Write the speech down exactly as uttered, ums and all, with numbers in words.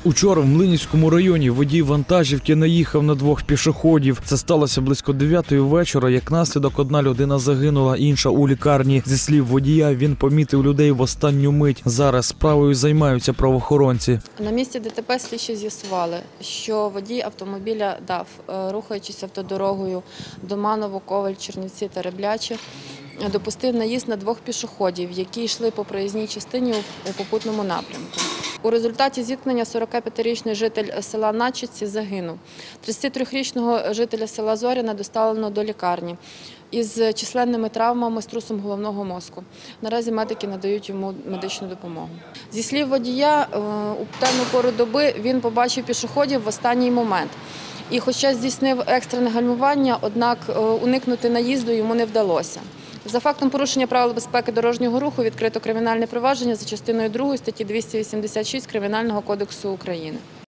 Учора в Млинівському районі водій вантажівки наїхав на двох пішоходів. Це сталося близько дев'ятої вечора. Як наслідок, одна людина загинула, інша у лікарні. Зі слів водія, він помітив людей в останню мить. Зараз справою займаються правоохоронці. На місці ДТП слідчі з'ясували, що водій автомобіля ДАФ, рухаючись автодорогою Доманово, Коваль, Чернівці та Ребляче, допустив наїзд на двох пішоходів, які йшли по проїзній частині у попутному напрямку. У результаті зіткнення сорокап'ятирічний житель села Начиці загинув. тридцятитрирічного жителя села Зоряне доставлено до лікарні із численними травмами, струсом головного мозку. Наразі медики надають йому медичну допомогу. Зі слів водія, у темну пору доби він побачив пішоходів в останній момент. І хоча здійснив екстрене гальмування, однак уникнути наїзду йому не вдалося. За фактом порушення правил безпеки дорожнього руху відкрито кримінальне провадження за частиною другої статті двісті вісімдесят шість Кримінального кодексу України.